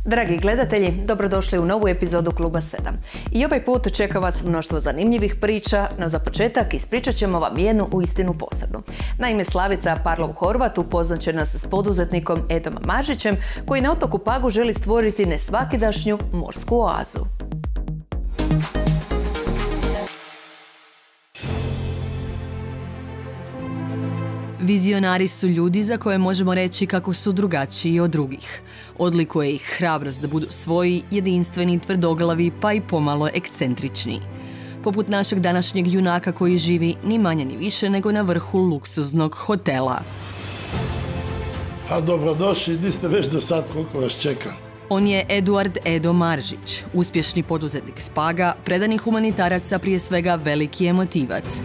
Dragi gledatelji, dobrodošli u novu epizodu Kluba 7. I ovaj put čeka vas mnoštvo zanimljivih priča, no za početak ispričat ćemo vam jednu uistinu posebnu. Naime, Slavica Parlov-Horvat upoznat će nas s poduzetnikom Edom Maržićem, koji na otoku Pagu želi stvoriti nesvakidašnju morsku oazu. Vizionari su ljudi za koje možemo reći kako su drugačiji od drugih. Odlikuje ih hrabrost da budu svoji, jedinstveni, tvrdoglavi pa i pomalo ekscentrični. Poput našeg današnjeg junaka koji živi ni manje ni više nego na vrhu luksuznog hotela. A dobrodošli, di ste već do sad, koliko vas čeka? On je Eduard Edo Maržić, uspješni poduzetnik s Paga, predani humanitarac, a prije svega veliki emotivac.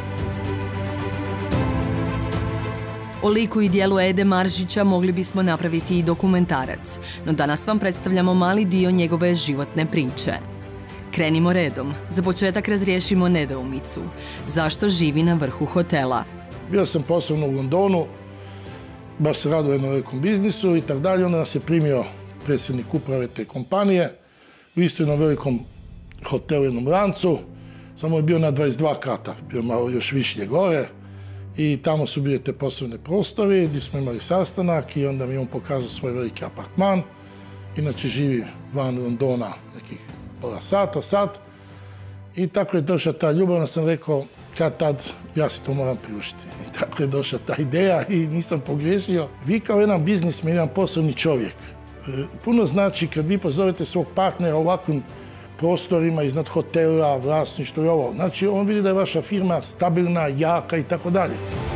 O liku i dijelu Ede Maržića mogli bismo napraviti i dokumentarac, no danas vam predstavljamo mali dio njegove životne priče. Krenimo redom. Za početak razriješimo nedoumicu. Zašto živi na vrhu hotela? Bio sam posebno u Londonu, baš se radio u jednom velikom biznisu i tako dalje. Onda nas je primio predsjednik uprave te kompanije u isto jednom velikom hotelu, jednom lancu. Samo je bio na 22 kata, bio malo još višlje gore. I tamo su bili te poslovne prostori gdje smo imali sastanak i onda mi je on pokazao svoj veliki apartman. Inače živi van Londona nekih pola sata, sat. I tako je došla ta ljubav, onda sam rekao kad tad ja si to moram priuštiti. I tako je došla ta ideja i nisam pogriješio. Vi kao jedan biznismen, jedan poslovni čovjek, puno znači kad vi pozovete svog partnera ovakvim prostorima iznad hotela, vlasništvo i ovo. Znači, on vidi da je vaša firma stabilna, jaka i tako dalje.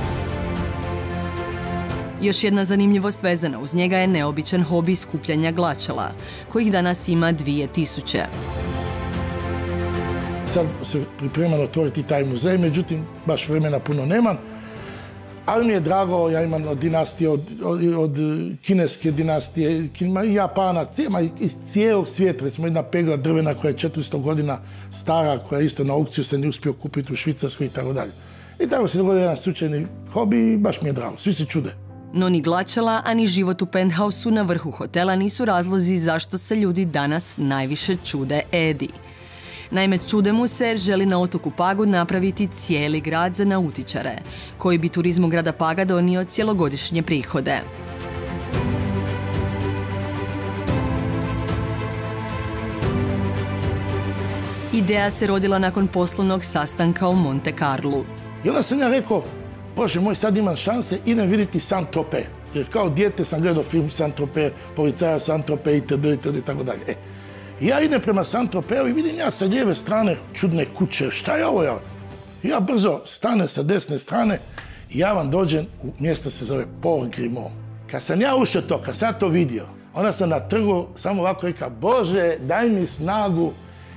Još jedna zanimljivost vezana uz njega je neobičan hobi skupljanja glačala, kojih danas ima 2000. Sad se pripremam otvoriti taj muzej, međutim, baš vremena puno nemam. Ali mi je drago, ja imam od dinastije, od kineske dinastije, Japana, iz cijelog svijeta. Recimo jedna pegla drvena koja je 400 godina stara, koja isto na aukciju se nije uspio kupiti u Švicarskoj i tako dalje. I tako se dogodio jedan slučajni hobi i baš mi je drago, svi se čude. No ni glačala, ani život u penthausu na vrhu hotela nisu razlozi zašto se ljudi danas najviše čude Edi. Naime, čude mu se jer želi na otoku Pagu napraviti cijeli grad za nautičare, koji bi turizmu grada Paga donio cjelogodišnje prihode. Ideja se rodila nakon poslovnog sastanka u Monte Carlu. I onda sam ja rekao, Bože moj, sad imam šanse, idem vidjeti Saint-Tropez. Jer kao dijete sam gledao film Saint-Tropez, policaja Saint-Tropez itd. i tako dalje. Ja idem prema Saint-Tropezu i vidim ja sa lijeve strane čudne kuće. Šta je ovo? Ja brzo stanem sa desne strane i ja vam dođem u mjesto se zove Port Grimaud. Kad sam ja ušao to, kad sam ja to vidio, onda sam na trgu samo ovako rekao, Bože, daj mi snagu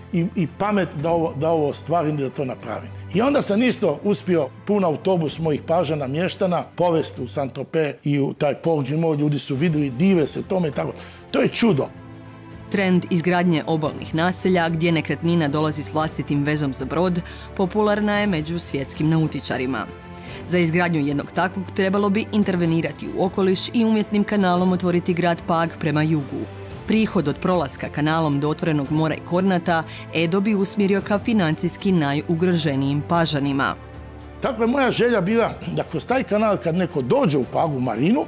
i pamet da ovo ostvarim i da to napravim. I onda sam isto uspio pun autobus mojih Pažana, mještana, povesti u Saint-Tropez i u taj Port Grimaud. Ljudi su vidjeli, dive se tome i tako. To je čudo. Trend izgradnje obalnih naselja, gdje nekretnina dolazi s vlastitim vezom za brod, popularna je među svjetskim nautičarima. Za izgradnju jednog takvog trebalo bi intervenirati u okoliš i umjetnim kanalom otvoriti grad Pag prema jugu. Prihod od prolaska kanalom do otvorenog mora i Kornata Edo bi usmjerio ka financijski najugroženijim Pažanima. Tako je moja želja bila da kroz taj kanal kad neko dođe u Pagu marinu,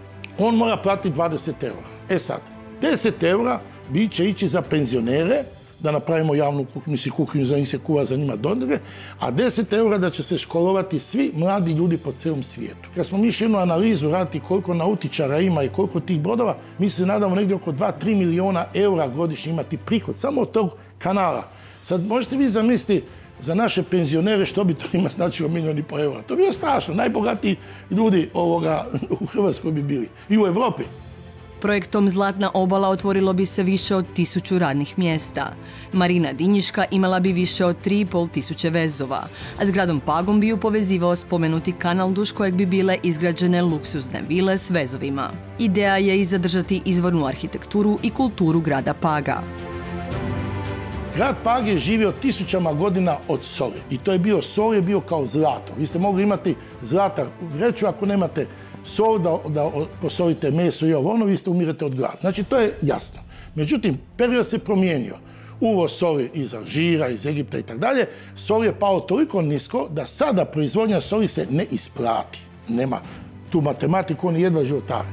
on mora platiti 20 eura. Sad, 10 eura će ići za penzionere, da napravimo javnu kuhinju, za njih se kuva, za njima dodire, a 10 eura da će se školovati svi mladi ljudi po cijelom svijetu. Kad smo mi išli jednu analizu raditi koliko nautičara ima i koliko tih brodova, mi se nadamo negdje oko 2-3 milijuna eura godišnje imati prihod samo od tog kanala. Sad možete vi zamisliti za naše penzionere što bi to ima značilo 1,5 milijuna eura. To bi bilo strašno. Najbogatiji ljudi u Hrvatskoj bi bili i u Europi. Projektom Zlatna obala otvorilo bi se više od 1000 radnih mjesta. Marina Dinjiška imala bi više od 3500 vezova, a s gradom Pagom bi ju povezivao spomenuti kanal duž kojeg bi bile izgrađene luksuzne vile s vezovima. Ideja je i zadržati izvornu arhitekturu i kulturu grada Paga. Grad Pag je živio 1000 godina od soli. I to je bio, sol je bio kao zlato. Vi ste mogli imati zlata u vreću ako nemate sol da posolite meso i ovo, vi ste umirete od glada. Znači, to je jasno. Međutim, period se promijenio. Uvoz soli iz Alžira, iz Egipta i tako dalje, sol je pao toliko nisko da sada proizvodnja soli se ne isplati. Nema tu matematiku, oni jedva životare.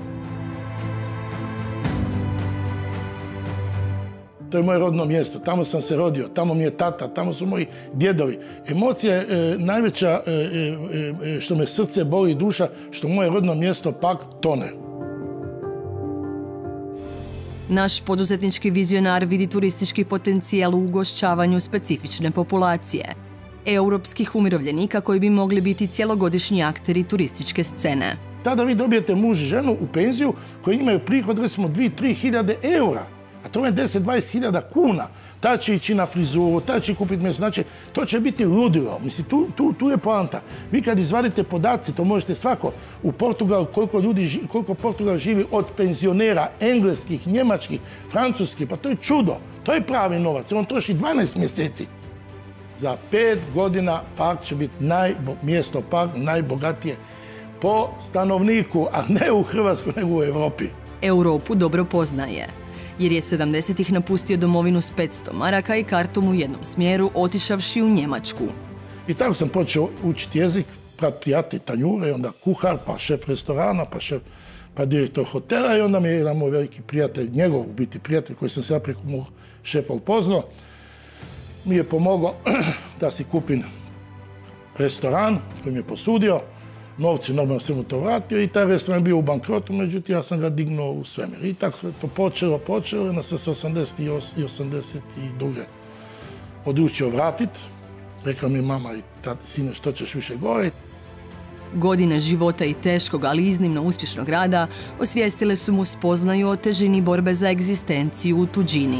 To je moje rodno mjesto, tamo sam se rodio, tamo mi je tata, tamo su moji djedovi. Emocija je najveća što me srce boli i duša, što moje rodno mjesto pak tone. Naš poduzetnički vizionar vidi turistički potencijal u ugošćavanju specifične populacije, europskih umirovljenika koji bi mogli biti cjelogodišnji akteri turističke scene. Tada vi dobijete muž i ženu u penziju koji imaju prihod recimo 2-3 hiljade eura, a to je 10-20 hiljada kuna. Ta će ići na frizuru, ta će kupiti meso, znači to će biti ludilo. Mislim, tu je poanta. Vi kad izvadite podaci, to možete svako, u Portugalu koliko Portugal živi od penzionera, engleskih, njemačkih, francuskih, pa to je čudo. To je pravi novac, on troši 12 mjeseci. Za 5 godina park će biti mjesto park najbogatije po stanovniku, a ne u Hrvatskoj, nego u Europi. Europu dobro poznaje, jer je 70-ih napustio domovinu s 500 maraka i kartom u jednom smjeru, otišavši u Njemačku. I tako sam počeo učiti jezik, prijatelj tanjure, onda kuhar, pa šef restorana, pa direktor hotela i onda mi je jedan moj veliki prijatelj, njegov biti prijatelj koji sam se ja preko mog šefa upoznao, mi je pomogao da si kupim restoran koji mi je posudio, novci normalno sam mu to vratio i taj restoran je bio u bankrotu, međutim ja sam ga dignuo u svemir. I tako to počelo, onda sam se 80 i 82. odlučio vratiti. Rekla mi mama i tati, sine, što ćeš više gore. Godine života i teškog, ali iznimno uspješnog rada osvijestile su mu spoznaju o težini borbe za egzistenciju u tuđini.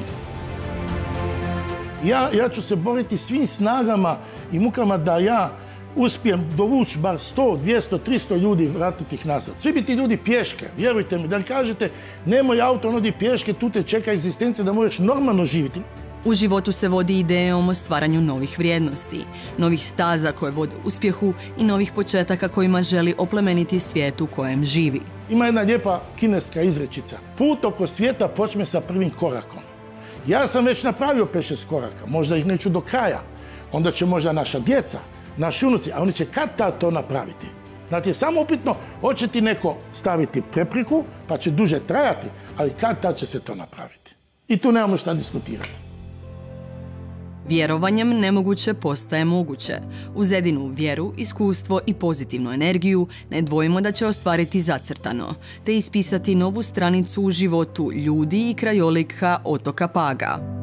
Ja ću se boriti svim snagama i mukama da ja uspijem dovući bar 100, 200, 300 ljudi, vratiti ih nazad. Svi bi ti ljudi pješke, vjerujte mi, da li kažete nemoj auto, on odi pješke, tu te čeka egzistencija da možeš normalno živjeti. U životu se vodi idejom o stvaranju novih vrijednosti, novih staza koje vode uspjehu i novih početaka kojima želi oplemeniti svijet u kojem živi. Ima jedna lijepa kineska izrečica. Put oko svijeta počne sa prvim korakom. Ja sam već napravio 5-6 koraka, možda ih neću do kraja. Onda će možda naša djeca, naši unuci, a oni će kad tad to napraviti. Znate, je samo upitno, hoće ti neko staviti prepreku, pa će duže trajati, ali kad tad će se to napraviti. I tu nemamo šta diskutirati. Vjerovanjem nemoguće postaje moguće. Uz jedinu vjeru, iskustvo i pozitivnu energiju ne dvojimo da će ostvariti zacrtano, te ispisati novu stranicu u životu ljudi i krajolika otoka Paga.